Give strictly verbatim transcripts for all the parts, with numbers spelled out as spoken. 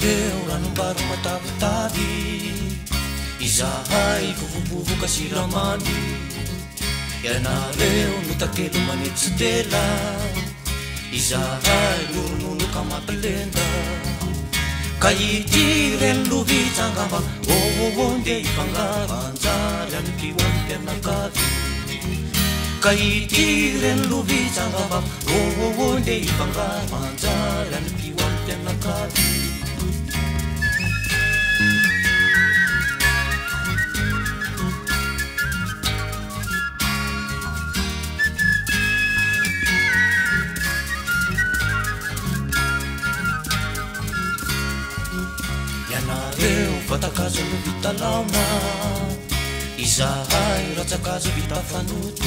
Ianareo ranombaro matavitavy, izahay vovobovoka siramamy. Ianareo notakelo manitsy tela, izahay norononoka mampilenda. Ka ity reny lovitsangamba, oh nde ifangaro anjary an'ity oam-pianakavy. Ka ity reny lovitsangamba, oh nde ifangaro anjary an'ity oam-pianakavy. Ianareo vatakazo no vita laona, izahay ratsakazo vita fanoto.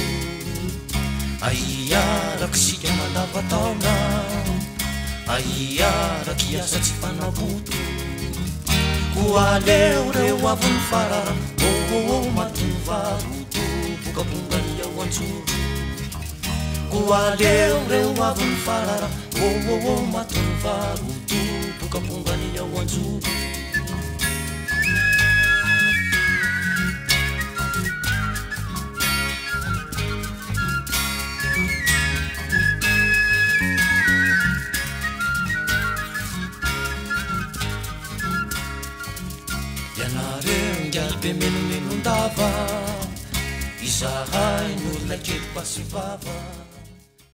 Aiaraky sika mandavan-taona, aiaraky hiasa tsy fanaboto. Koa aleo reo avy ny farara, oh matony varoto bokabongany ao anjoro. Koa aleo reo avy ny farara, oh matony varoto bokabongany ao anjoro. Ianareo ngialy be menomeno ndava, izahay no olona kely pasy vava.